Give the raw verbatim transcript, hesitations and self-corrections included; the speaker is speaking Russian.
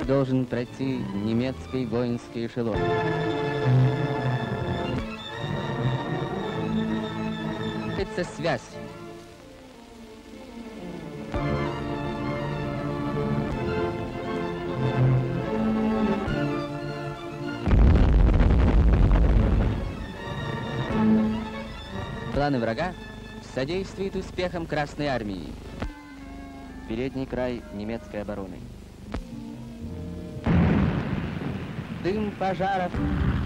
должен пройти немецкий воинский эшелон. Это связь. Планы врага содействуют успехам Красной Армии. Передний край немецкой обороны. Дым пожаров